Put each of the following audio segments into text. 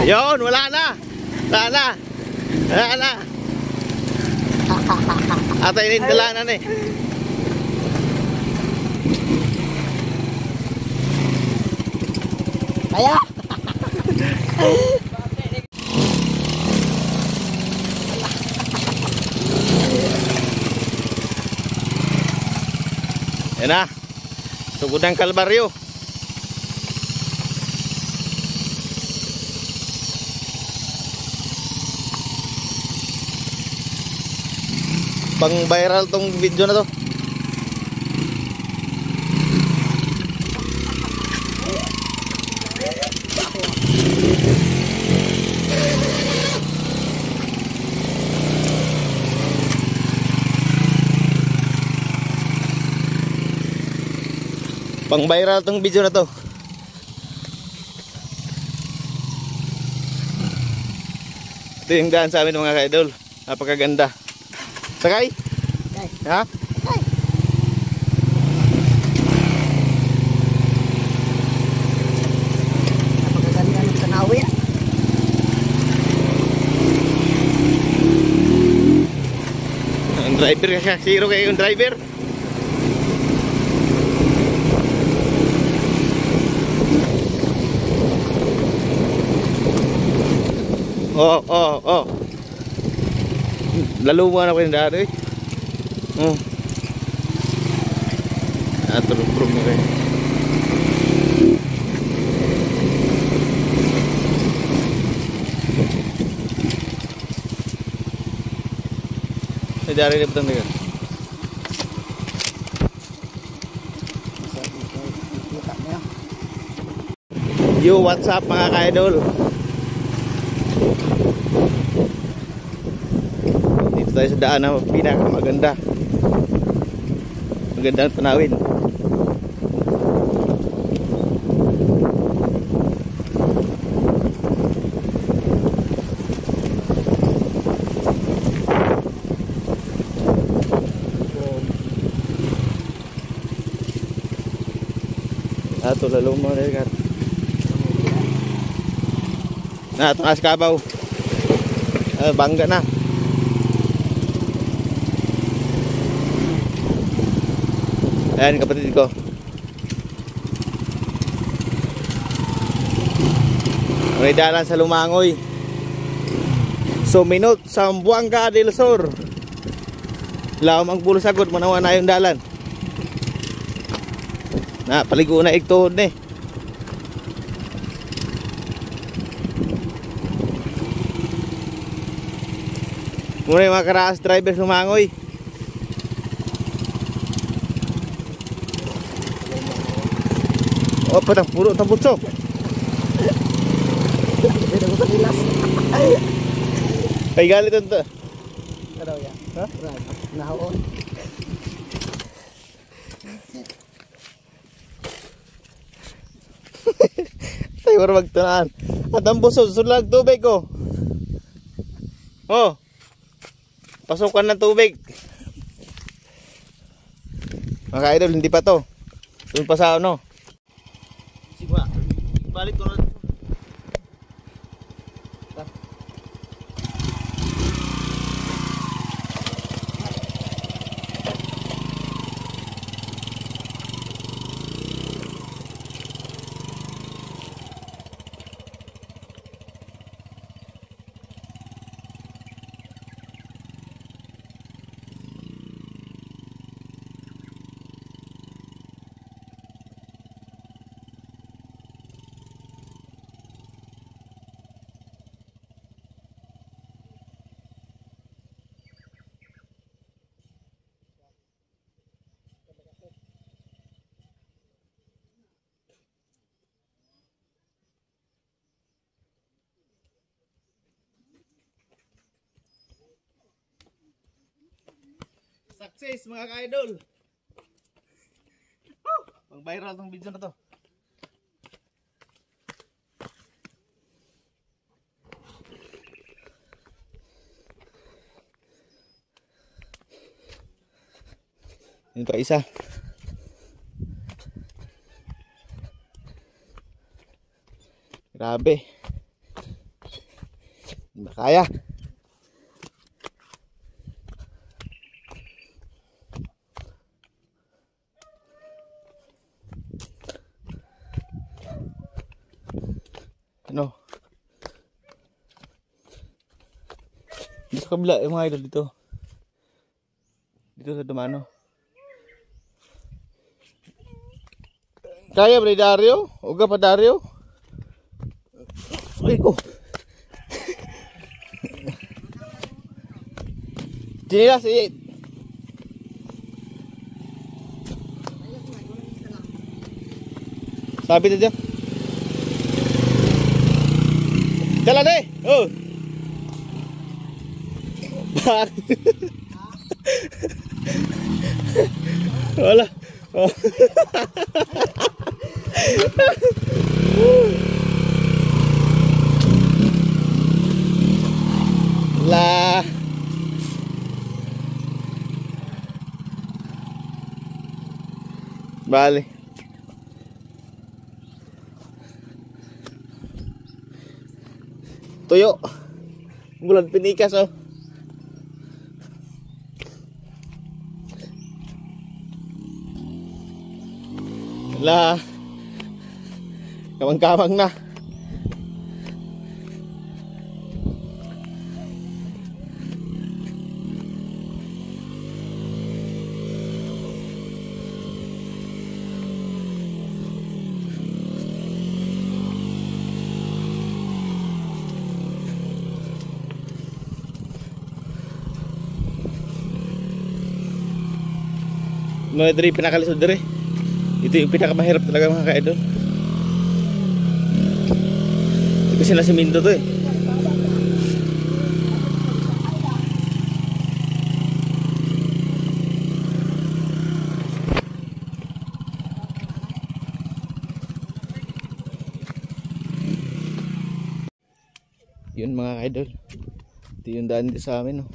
Yun, wala na. Wala na. Wala na. Atay nindalanan eh. Kaya. Yan na. Tugod ng Kalbaryo. Pang viral tong video na to. Pang viral tong video na to. Ito yung daan sa amin mga ka-idol. Napakaganda. Sakay? Sakay. Ha? Sakay. Napakaganda ng tanawin. Ang driver ka, zero kayo yung driver. Oh, oh, oh. Lalo mo na ko yung daan eh. Oh. Turun-turun mo kayo. Ay, dari na betang dekat. Yo, what's up mga ka-idol? Dito tayo sa daan na pinakamaganda. Magandang tanawin. Ato lalo mo na ikat. Nah, itong askabaw. Bangga na. Ayan kapatid ko. May dalan sa Lumangoy. Suminot sa Buanga del Sur. Lawam ang pulo sagot, manawa na yung dalan. Na, paligo na iktuhod ni. Muna yung mga karaas driver Lumangoy. Oh, patang puro tabutso. Ay galit ito. Ano yan? Ha? Nahaon. Tayo para magtunaan. At ang busod, sulag tubig ko. Oh. Pasukan ng tubig. Mga idol, hindi pa to. Doon pa sa ano. Sige, balik ko na. Success mga ka-idol. Pang viral tong video na to. Yun pa isa. Grabe. Kaya. Ano? Dito sa kabila yung mga idol dito. Dito sa Dumano. Kaya ba ni Dario? Uga pa Dario? Ay ko. Sinilas i. Sabi na dyan. Jalan deh. Oh. Wala. Oh. Lah. Bali. Tuyo. Bulan pinikas oh. Lah. Kamang-kamang na. Mga dari pinakalisod dari. Ito yung pinakamahirap talaga mga ka-idol. Kasi na siminto to eh. Yun mga ka-idol. Ito yung daan dito sa amin oh.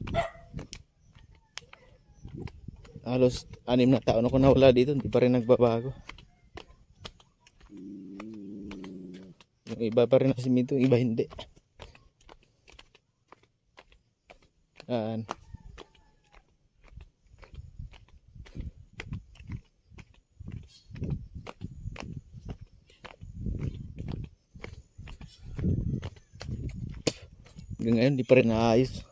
Halos 6 na taon ako nawala dito, hindi pa rin nagbabago. Yung iba pa rin na simento, yung iba hindi. Yan. Hanggang ngayon, hindi pa rin naayos.